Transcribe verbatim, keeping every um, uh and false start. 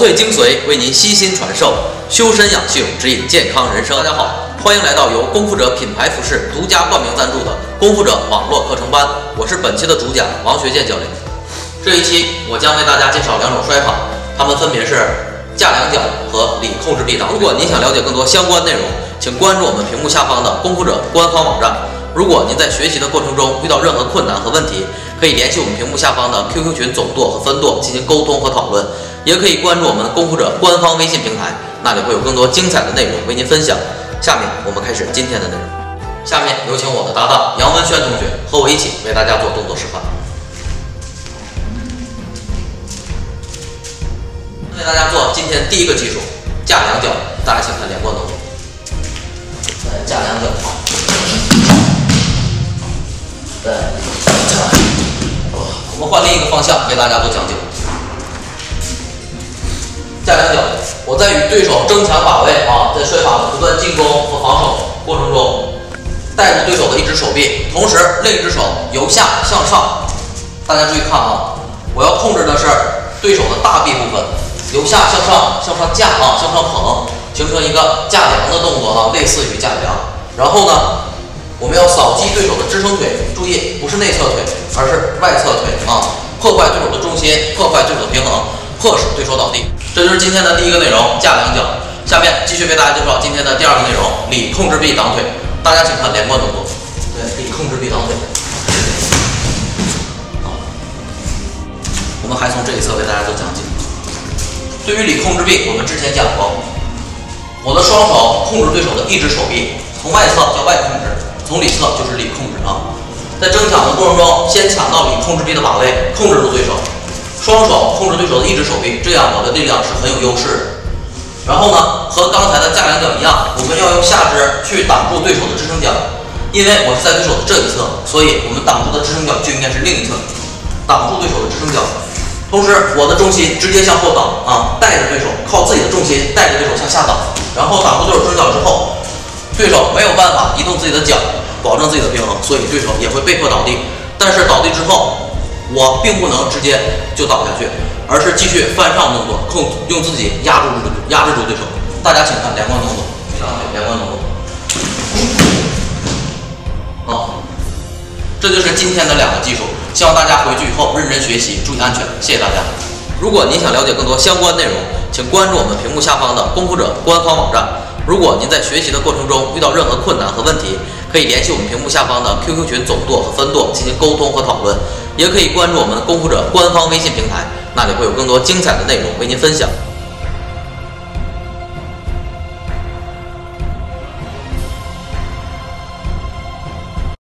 萃精髓为您悉心传授，修身养性，指引健康人生。大家好，欢迎来到由功夫者品牌服饰独家冠名赞助的功夫者网络课程班，我是本期的主讲王学健教练。这一期我将为大家介绍两种摔法，它们分别是架两脚和里控制臂挡。如果您想了解更多相关内容，请关注我们屏幕下方的功夫者官方网站。如果您在学习的过程中遇到任何困难和问题，可以联系我们屏幕下方的 Q Q 群总舵和分舵进行沟通和讨论，也可以关注我们功夫者官方微信平台，那里会有更多精彩的内容为您分享。下面我们开始今天的内容。下面有请我的搭档杨文轩同学和我一起为大家做动作示范。为大家做今天第一个技术，架两脚，大家请看连贯动作。来，架两脚。对，我们换另一个方向给大家做讲解。架两脚，我在与对手争抢把位啊，在摔法的不断进攻和防守过程中，带着对手的一只手臂，同时另一只手由下向上。大家注意看啊，我要控制的是对手的大臂部分，由下向上向上架啊，向上捧，形成一个架梁的动作啊，类似于架梁。然后呢，我们要扫击对手的支撑腿，注意不是内侧腿，而是外侧腿啊，破坏对手的重心，破坏对手的平衡，迫使对手倒地。这就是今天的第一个内容，架两脚。下面继续为大家介绍今天的第二个内容，里控制臂挡腿。大家请看连贯动作。对，里控制臂挡腿。好，我们还从这一侧为大家做讲解。对于里控制臂，我们之前讲过，我的双手控制对手的一只手臂，从外侧叫外控制，从里侧就是里控制啊。在争抢的过程中，先抢到里控制臂的把位，控制住对手，双手控制对手的一只手臂，这样我的力量是很有优势的。然后呢，和刚才的架两脚一样，我们要用下肢去挡住对手的支撑脚，因为我是在对手的这一侧，所以我们挡住的支撑脚就应该是另一侧，挡住对手的支撑脚。同时，我的重心直接向后倒啊，带着对手，靠自己的重心带着对手向下倒，然后挡住对手支撑脚之后，对手没有办法移动自己的脚，保证自己的平衡，所以对手也会被迫倒地。但是倒地之后，我并不能直接就倒下去，而是继续翻上动作，控用自己压住压制住对手。大家请看连贯动作，上去连贯动作。好，这就是今天的两个技术，希望大家回去以后认真学习，注意安全。谢谢大家。如果您想了解更多相关内容，请关注我们屏幕下方的功夫者官方网站。如果您在学习的过程中遇到任何困难和问题，可以联系我们屏幕下方的 Q Q 群总舵和分舵进行沟通和讨论，也可以关注我们功夫者官方微信平台，那里会有更多精彩的内容为您分享。